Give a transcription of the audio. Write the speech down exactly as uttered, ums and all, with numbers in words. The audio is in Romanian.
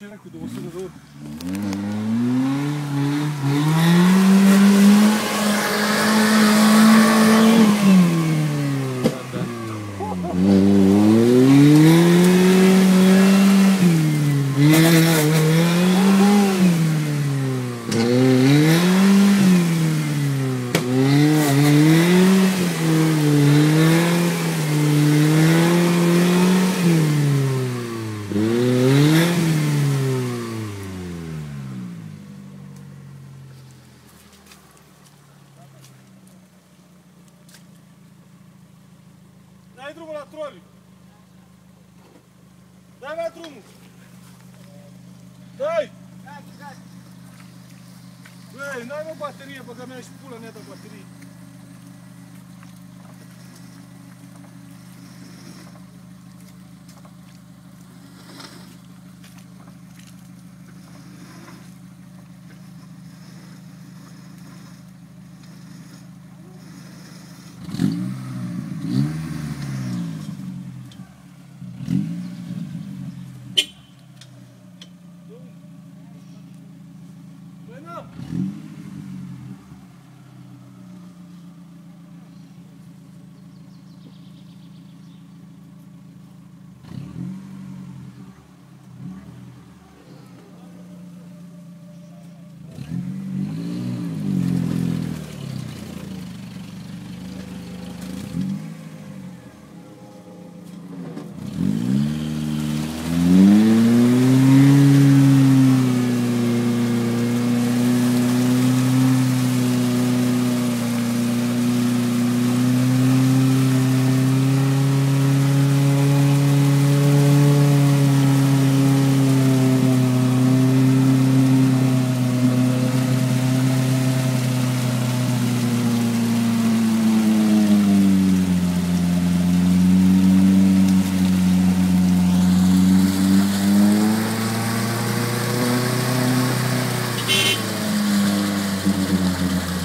Era cu două sute de ori. Dai drumul la troli! Dai la drumul! Dai! Băi, n-ai mă baterie, băga mea și pula mea de baterie. Thank you.